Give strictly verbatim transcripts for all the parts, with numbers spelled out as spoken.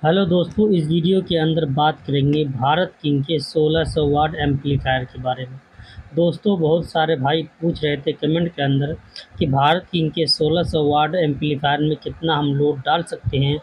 Hello दोस्तों, इस video के अंदर बात करेंगे भारत किंग के सोलह सौ वाट एम्पलीफायर के बारे में। दोस्तों, बहुत सारे भाई पूछ रहे थे कमेंट के अंदर कि भारत किंग के सोलह सौ वाट एम्पलीफायर में कितना हम लोड डाल सकते हैं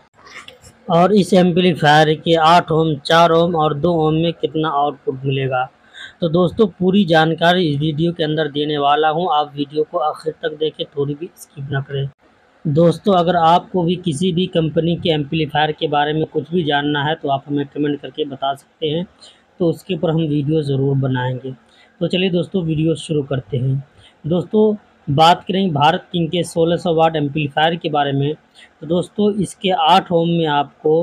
और इस एम्पलीफायर के आठ ओम, चार ओम और दो ओम में कितना आउटपुट मिलेगा। तो दोस्तों, पूरी जानकारी इस वीडियो के अंदर देने वाला हूं। आप वीडियो को आखिर तक देखें, थोड़ी भी स्किप ना करें। दोस्तों, अगर आपको भी किसी भी कंपनी के एम्पलीफायर के बारे में कुछ भी जानना है तो आप हमें कमेंट करके बता सकते हैं, तो उसके ऊपर हम वीडियो ज़रूर बनाएंगे। तो चलिए दोस्तों, वीडियो शुरू करते हैं। दोस्तों, बात करें भारत किंग के सोलह सौ वाट एम्पलीफायर के बारे में, तो दोस्तों इसके आठ ओम में आपको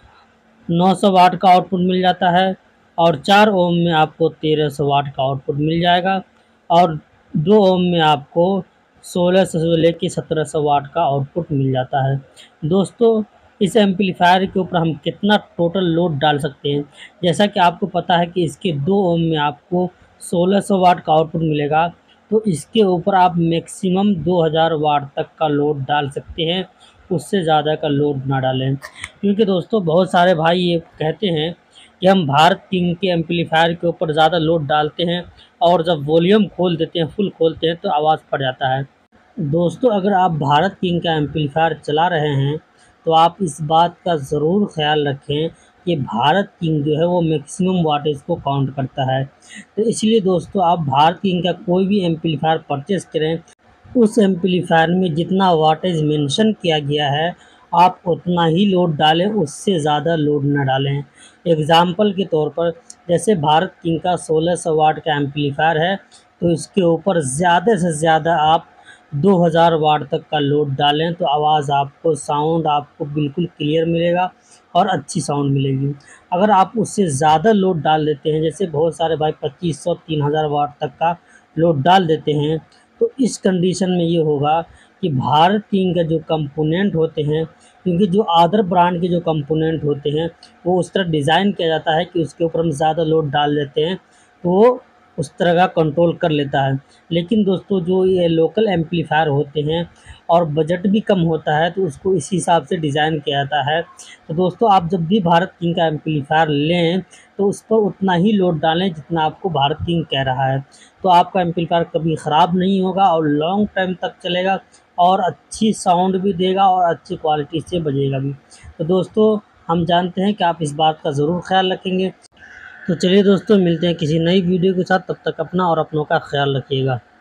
नौ सौ वाट का आउटपुट मिल जाता है और चार ओम में आपको तेरह सौ वाट का आउटपुट मिल जाएगा और दो ओम में आपको सोलह सौ से लेकर सत्रह सौ वाट का आउटपुट मिल जाता है। दोस्तों, इस एम्पलीफायर के ऊपर हम कितना टोटल लोड डाल सकते हैं, जैसा कि आपको पता है कि इसके दो ओम में आपको सोलह सौ वाट का आउटपुट मिलेगा, तो इसके ऊपर आप मैक्सिमम दो हज़ार वाट तक का लोड डाल सकते हैं। उससे ज़्यादा का लोड ना डालें, क्योंकि दोस्तों बहुत सारे भाई ये कहते हैं कि हम भारत किंग के एम्पलीफायर के ऊपर ज़्यादा लोड डालते हैं और जब वॉल्यूम खोल देते हैं, फुल खोलते हैं, तो आवाज़ फट जाता है। दोस्तों, अगर आप भारत किंग का एम्पलीफायर चला रहे हैं तो आप इस बात का ज़रूर ख्याल रखें कि भारत किंग जो है वो मैक्सिमम वाटेज को काउंट करता है। तो इसलिए दोस्तों, आप भारत किंग का कोई भी एम्पलीफायर परचेस करें, उस एम्पलीफायर में जितना वाटेज मेंशन किया गया है आप उतना ही लोड डालें, उससे ज़्यादा लोड न डालें। एग्ज़ाम्पल के तौर पर, जैसे भारत किंग का सोलह सौ वाट का एम्पलीफायर है, तो इसके ऊपर ज़्यादा से ज़्यादा आप दो हज़ार वाट तक का लोड डालें, तो आवाज़ आपको, साउंड आपको बिल्कुल क्लियर मिलेगा और अच्छी साउंड मिलेगी। अगर आप उससे ज़्यादा लोड डाल देते हैं, जैसे बहुत सारे भाई पच्चीस सौ तीन हज़ार वाट तक का लोड डाल देते हैं, तो इस कंडीशन में ये होगा कि भारत किंग का जो कंपोनेंट होते हैं, क्योंकि जो अदर ब्रांड के जो कंपोनेंट होते हैं वो उस तरह डिज़ाइन किया जाता है कि उसके ऊपर हम ज़्यादा लोड डाल देते हैं तो वो उस तरह का कंट्रोल कर लेता है। लेकिन दोस्तों, जो ये लोकल एम्पलीफायर होते हैं और बजट भी कम होता है, तो उसको इस हिसाब से डिज़ाइन किया जाता है। तो दोस्तों, आप जब भी भारत किंग का एम्पलीफायर लें तो उस पर उतना ही लोड डालें जितना आपको भारत किंग कह रहा है, तो आपका एम्पलीफायर कभी ख़राब नहीं होगा और लॉन्ग टाइम तक चलेगा और अच्छी साउंड भी देगा और अच्छी क्वालिटी से बजेगा भी। तो दोस्तों, हम जानते हैं कि आप इस बात का ज़रूर ख्याल रखेंगे। तो चलिए दोस्तों, मिलते हैं किसी नई वीडियो के साथ। तब तक अपना और अपनों का ख्याल रखिएगा।